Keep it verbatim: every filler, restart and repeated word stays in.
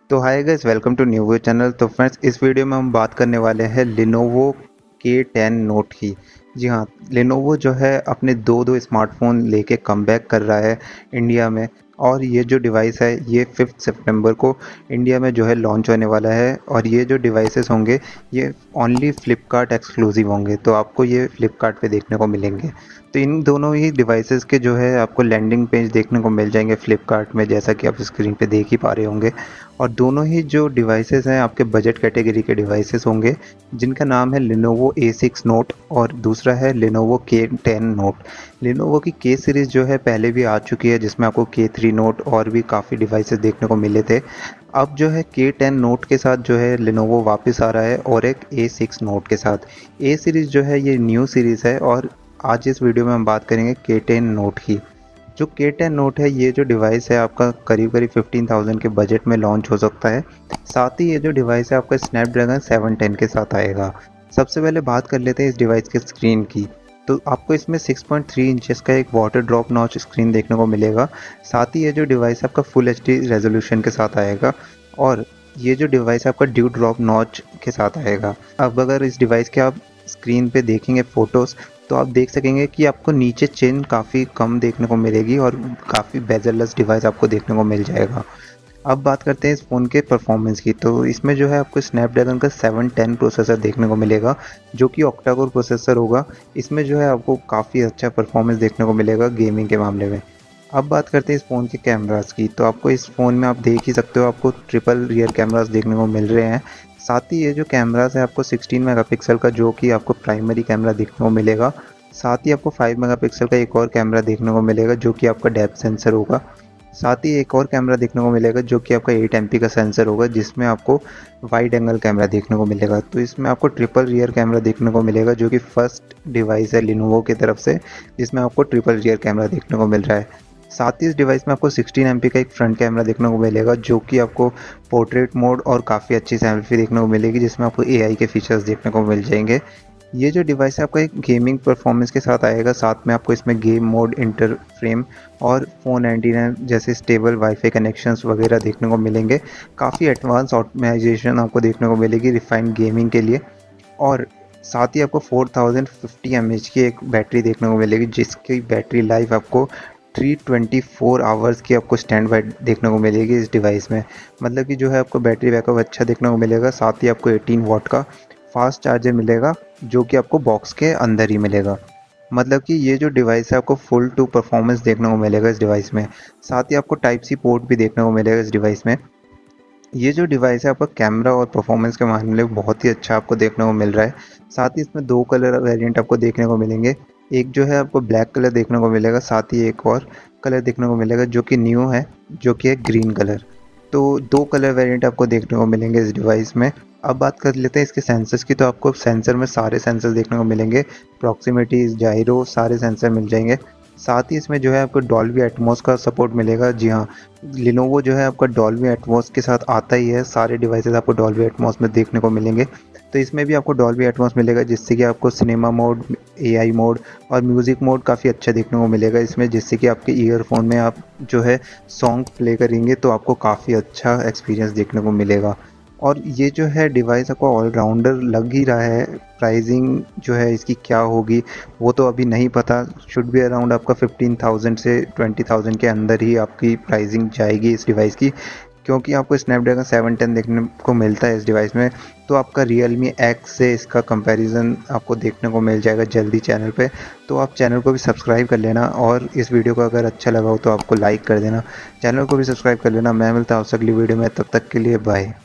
तो hi guys, welcome to new channel. तो friends, इस वीडियो में हम बात करने वाले हैं लिनोवो के टेन नोट की। जी हाँ, लिनोवो जो है अपने दो दो स्मार्टफोन लेके कमबैक कर रहा है इंडिया में। और ये जो डिवाइस है ये फिफ्थ सितंबर को इंडिया में जो है लॉन्च होने वाला है। और ये जो डिवाइसेस होंगे ये ओनली फ्लिपकार्ट एक्सक्लूसिव होंगे, तो आपको ये फ्लिपकार्ट पे देखने को मिलेंगे। तो इन दोनों ही डिवाइसेस के जो है आपको लैंडिंग पेज देखने को मिल जाएंगे फ्लिपकार्ट में, जैसा कि आप स्क्रीन पे देख ही पा रहे होंगे। और दोनों ही जो डिवाइसेस हैं आपके बजट कैटेगरी के डिवाइसेस होंगे, जिनका नाम है लिनोवो ए सिक्स नोट और दूसरा है लिनोवो के टेन नोट। लिनोवो की के सीरीज़ जो है पहले भी आ चुकी है, जिसमें आपको के थ्री नोट और भी काफ़ी डिवाइसेस देखने को मिले थे। अब जो है के टेन नोट के साथ जो है लिनोवो वापस आ रहा है, और एक ए सिक्स नोट के साथ। ए सीरीज़ जो है ये न्यू सीरीज़ है, और आज इस वीडियो में हम बात करेंगे के टेन नोट की। जो के टेन नोट है, ये जो डिवाइस है आपका करीब करीब फिफ्टीन थाउजेंड के बजट में लॉन्च हो सकता है। साथ ही ये जो डिवाइस है आपका स्नैपड्रैगन सेवन टेन के साथ आएगा। सबसे पहले बात कर लेते हैं इस डिवाइस के स्क्रीन की। तो आपको इसमें सिक्स पॉइंट थ्री इंचेस का एक वाटर ड्रॉप नॉच स्क्रीन देखने को मिलेगा। साथ ही ये जो डिवाइस आपका फुल एच डी रेजोल्यूशन के साथ आएगा, और ये जो डिवाइस आपका ड्यू ड्रॉप नॉच के साथ आएगा। अब अगर इस डिवाइस के आप स्क्रीन पे देखेंगे फ़ोटोज़, तो आप देख सकेंगे कि आपको नीचे चेन काफ़ी कम देखने को मिलेगी और काफ़ी बेजरलेस डिवाइस आपको देखने को मिल जाएगा। अब बात करते हैं इस फ़ोन के परफॉर्मेंस की। तो इसमें जो है आपको स्नैपड्रैगन का सेवन टेन प्रोसेसर देखने को मिलेगा, जो कि ऑक्टा कोर प्रोसेसर होगा। इसमें जो है आपको काफ़ी अच्छा परफॉर्मेंस देखने को मिलेगा गेमिंग के मामले में। अब बात करते हैं इस फ़ोन के कैमरास की। तो आपको इस फ़ोन में आप देख ही सकते हो, आपको ट्रिपल रियर कैमरास देखने को मिल रहे हैं। साथ ही ये जो कैमरास है आपको सिक्सटीन मेगापिक्सल का, जो कि आपको प्राइमरी कैमरा देखने को मिलेगा। साथ ही आपको फाइव मेगापिक्सल का एक और कैमरा देखने को मिलेगा, जो कि आपका डेप्थ सेंसर होगा। साथ ही एक और कैमरा देखने को मिलेगा जो कि आपका एट एम पी का सेंसर होगा, जिसमें आपको वाइड एंगल कैमरा देखने को मिलेगा। तो इसमें आपको ट्रिपल रियर कैमरा देखने को मिलेगा, जो कि फर्स्ट डिवाइस है लिनोवो की तरफ से जिसमें आपको ट्रिपल रियर कैमरा देखने को मिल रहा है। साथ ही इस डिवाइस में आपको सिक्सटीन एम पी का एक फ्रंट कैमरा देखने को मिलेगा, जो कि आपको पोर्ट्रेट मोड और काफ़ी अच्छी सेल्फी देखने को मिलेगी, जिसमें आपको ए आई के फीचर्स देखने को मिल जाएंगे। ये जो डिवाइस है आपका एक गेमिंग परफॉर्मेंस के साथ आएगा। साथ में आपको इसमें गेम मोड, इंटर फ्रेम और फ़ोन एंटीना जैसे स्टेबल वाईफाई कनेक्शंस वगैरह देखने को मिलेंगे। काफ़ी एडवांस ऑप्टिमाइजेशन आपको देखने को मिलेगी रिफाइंड गेमिंग के लिए। और साथ ही आपको four thousand fifty M H की एक बैटरी देखने को मिलेगी, जिसकी बैटरी लाइफ आपको थ्री ट्वेंटी फोर आवर्स की आपको स्टैंड बाई देखने को मिलेगी इस डिवाइस में। मतलब कि जो है आपको बैटरी बैकअप अच्छा देखने को मिलेगा। साथ ही आपको एटीन वॉट का फास्ट चार्जर मिलेगा, जो कि आपको बॉक्स के अंदर ही मिलेगा। मतलब कि ये जो डिवाइस है आपको फुल टू परफॉर्मेंस देखने को मिलेगा इस डिवाइस में। साथ ही आपको टाइप सी पोर्ट भी देखने को मिलेगा इस डिवाइस में। ये जो डिवाइस है आपका कैमरा और परफॉर्मेंस के मामले में बहुत ही अच्छा आपको देखने को मिल रहा है। साथ ही इसमें दो कलर वेरिएंट आपको देखने को मिलेंगे। एक जो है आपको ब्लैक कलर देखने को मिलेगा, साथ ही एक और कलर देखने को मिलेगा जो कि न्यू है, जो कि है ग्रीन कलर। तो दो कलर वेरिएंट आपको देखने को मिलेंगे इस डिवाइस में। अब बात कर लेते हैं इसके सेंसर्स की। तो आपको सेंसर में सारे सेंसर देखने को मिलेंगे, प्रॉक्सिमिटी, जायरो, सारे सेंसर मिल जाएंगे। साथ ही इसमें जो है आपको डॉल्बी एटमॉस का सपोर्ट मिलेगा। जी हाँ, लिनोवो जो है आपका डॉल्बी एटमॉस के साथ आता ही है। सारे डिवाइसेस आपको डॉल्बी एटमॉस में देखने को मिलेंगे। तो इसमें भी आपको डॉल्बी एटमॉस मिलेगा, जिससे कि आपको cinema mode, A I mode और म्यूज़िक मोड काफ़ी अच्छा देखने को मिलेगा इसमें, जिससे कि आपके ईयरफोन में आप जो है सॉन्ग प्ले करेंगे तो आपको काफ़ी अच्छा एक्सपीरियंस देखने को मिलेगा। और ये जो है डिवाइस आपको ऑलराउंडर लग ही रहा है। प्राइसिंग जो है इसकी क्या होगी वो तो अभी नहीं पता। शुड बी अराउंड आपका फिफ्टीन थाउजेंड से ट्वेंटी थाउजेंड के अंदर ही आपकी प्राइसिंग जाएगी इस डिवाइस की, क्योंकि आपको स्नैपड्रैगन सेवन टेन देखने को मिलता है इस डिवाइस में। तो आपका रियलमी एक्स से इसका कंपैरिजन आपको देखने को मिल जाएगा जल्दी चैनल पे। तो आप चैनल को भी सब्सक्राइब कर लेना, और इस वीडियो को अगर अच्छा लगा हो तो आपको लाइक कर देना। चैनल को भी सब्सक्राइब कर लेना। मैं मिलता हूँ आपसे अगली वीडियो में, तब तक के लिए बाय।